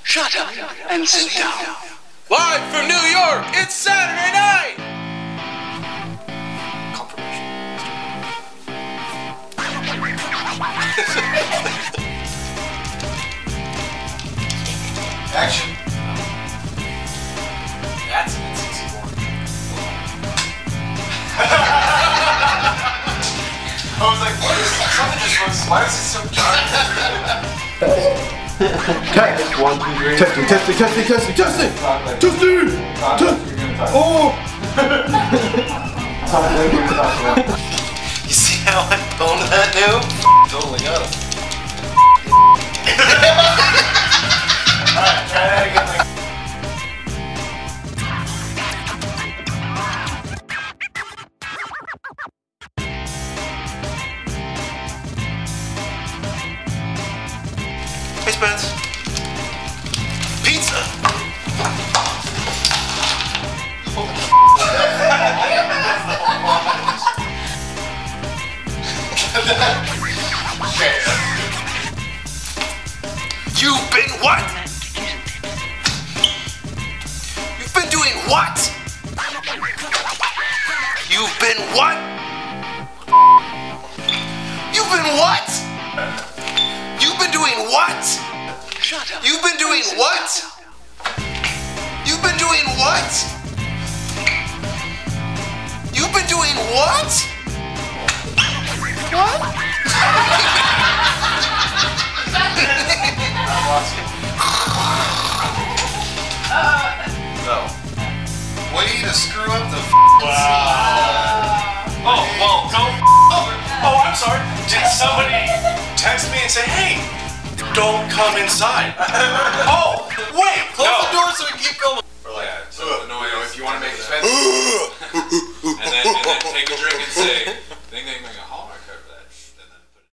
Shut up and sit down. Live from New York, it's Saturday night! Confirmation. Action. That's an N64. I was like, what is that? Something just looks, why is it so dark? Test. 1, 2, 3. Testing. Oh! You see how I boned that noob? Totally got him. Alright, try that again. Hey Spence. Pizza! You've been what? You've been doing what? You've been what? You've been what? You've been doing what? Shut up. You've been doing what? You've been doing what? You've been doing what? What? No. Way to screw up the Oh, well, don't. Oh, I'm sorry. Did somebody text me and say, hey, don't come inside? Oh, wait. Close the door so we can keep going. Yeah, so the noise, if you want to make it and then take a drink and say,